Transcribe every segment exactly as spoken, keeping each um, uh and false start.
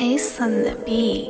Ace on the beat.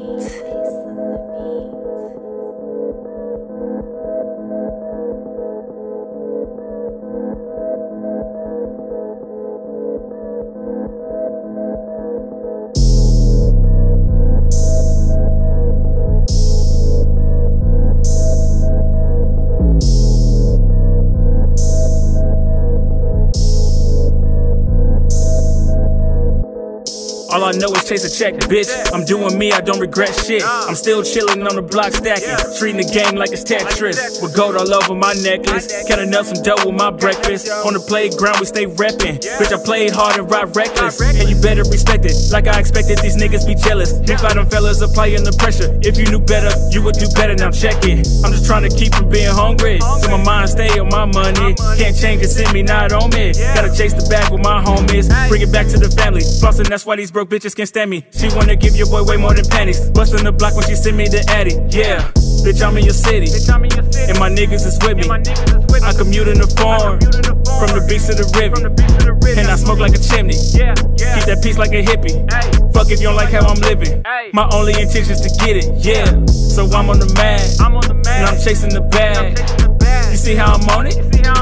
All I know is chase a check, bitch. I'm doing me, I don't regret shit. I'm still chillin' on the block stacking, treating the game like it's Tetris. With gold all over my necklace, counting up some dough with my breakfast. On the playground, we stay reppin'. Bitch, I played hard and ride reckless, and you better respect it. Like I expected, these niggas be jealous. Big fight them fellas applying the pressure. If you knew better, you would do better, now check it. I'm just trying to keep from being hungry, so my mind stay on my money. Can't change it, send me, not on me. Gotta chase the bag with my homies, bring it back to the family. Flossin', that's why these broke bitches can't stand me. She wanna give your boy way more than panties. Bustin' the block when she send me the addy. Yeah, bitch, I'm in your city, and my niggas is with me. I commute in the farm, from the beach to the river, and I smoke like a chimney. Keep that peace like a hippie. Fuck if you don't like how I'm living. My only intention's to get it. Yeah, so I'm on the mag, and I'm chasing the bag. You see how I'm on it?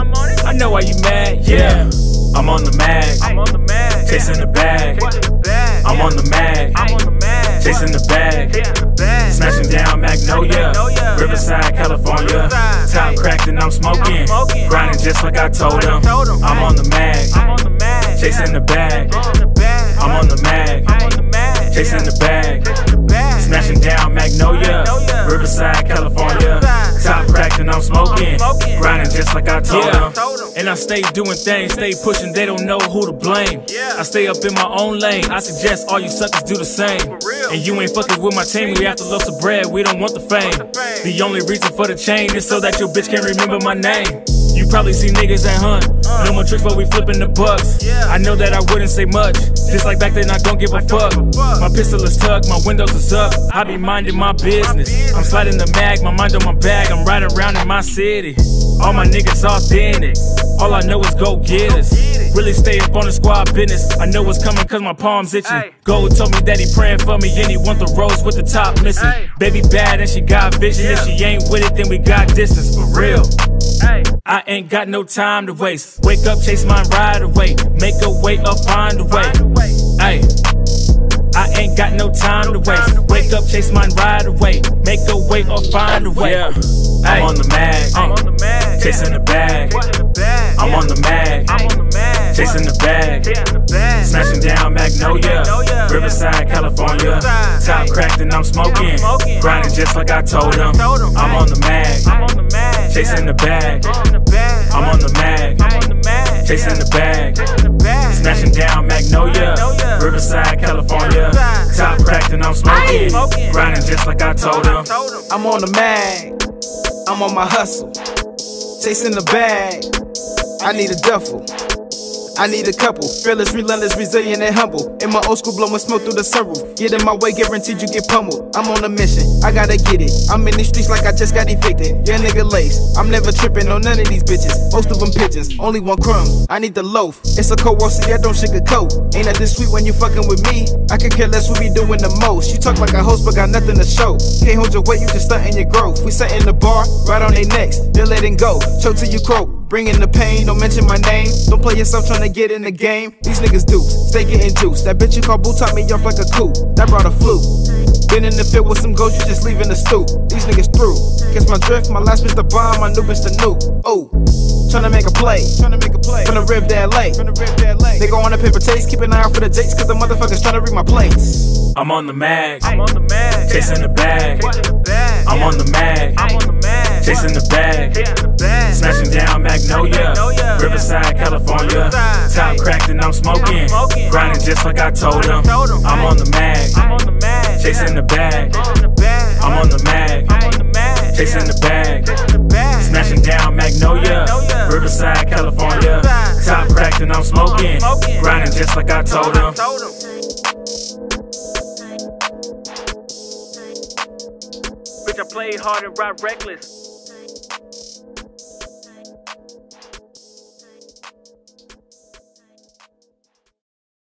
I know why you mad. Yeah, I'm on the mag, chasing the bag. I'm on the mag, chasing the bag, smashing down Magnolia, Riverside, California. Top cracked and I'm smoking, grinding just like I told him. I'm on the mag, chasing the bag. I'm on the mag, chasing the bag, smashing down Magnolia, Riverside, California. Top cracked and I'm smoking, grinding just like I told him. And I stay doing things, stay pushing, they don't know who to blame. I stay up in my own lane, I suggest all you suckers do the same. And you ain't fucking with my team, we after lots of bread, we don't want the fame. The only reason for the chain is so that your bitch can't remember my name. You probably see niggas that hunt, no more tricks but we flipping the bucks. I know that I wouldn't say much, just like back then I don't give a fuck. My pistol is tucked, my windows is up, I be minding my business. I'm sliding the mag, my mind on my bag, I'm riding around in my city. All my niggas authentic, all I know is go getters. Really stay up on the squad business, I know what's coming cause my palms itching. Gold told me that he praying for me and he want the rose with the top missing. Baby bad and she got vision, if she ain't with it then we got distance, for real. I ain't got no time to waste. Wake up, chase mine, ride away. Make a way or find a way. Ay, I ain't got no time to waste. Wake up, chase mine, ride away. Make a way or find a way. Yeah. I'm on the mag, uh, chasing the bag. I'm on the mag, chasing the bag, smashing down Magnolia, Riverside, California. Top cracked and I'm smoking, grinding just like I told him. I'm on the mag, chasing the bag. I'm on the mag, chasing the bag, smashing down Magnolia, Riverside, California. Top cracked and I'm smoking, grinding just like I told him. I'm on the mag, I'm on my hustle, chasing the bag. I need a duffel, I need a couple. Fearless, relentless, resilient, and humble. In my old school, blowing smoke through the sunroof. Get in my way, guaranteed you get pummeled. I'm on a mission, I gotta get it. I'm in these streets like I just got evicted. Yeah, nigga lace, I'm never tripping on none of these bitches. Most of them pigeons, only one crumb. I need the loaf, it's a cold war, see I don't sugarcoat. Ain't nothing sweet when you fucking with me. I could care less what we doing the most. You talk like a host, but got nothing to show. Can't hold your weight, you just stunting your growth. We set in the bar, right on their necks. They're letting go, choke till you croak. Bringing the pain, don't mention my name. Don't play yourself trying to get in the game. These niggas do, stay getting juice. That bitch you call boo taught me off like a coup. That brought a flu. Been in the field with some ghosts, you just leaving the stoop. These niggas through. Guess my drift, my last bitch the bomb, my new bitch the nuke. Oh, tryna make a play, tryna make a play. From the rib to L A, from the rib to L A. They go on a paper chase, keep an eye out for the jakes, cause the motherfuckers tryna read my plates. I'm on the mag, I'm on the mag, chasing the bag. I'm on the mag, I'm on the mag, chasing the bag, smashing down Magnolia, Riverside, California. Top cracked and I'm smoking, grinding just like I told him. I'm on the mag, chasing the bag. I'm on the mag, chasing the bag, smashing down Magnolia, Riverside, California. Top cracked and I'm smoking, grinding just like I told him. Bitch, I played hard and ride reckless.